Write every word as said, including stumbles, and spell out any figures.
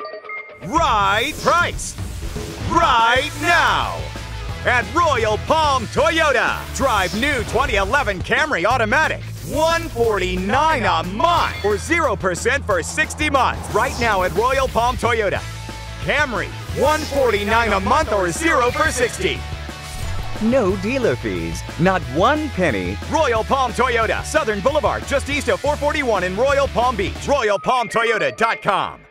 right price right now at Royal Palm Toyota. Drive new twenty eleven Camry Automatic. one forty-nine a month or zero percent for sixty months. Right now at Royal Palm Toyota. Camry, one forty-nine a month or zero for sixty. No dealer fees, not one penny. Royal Palm Toyota, Southern Boulevard, just east of four forty-one in Royal Palm Beach. Royal Palm Toyota dot com.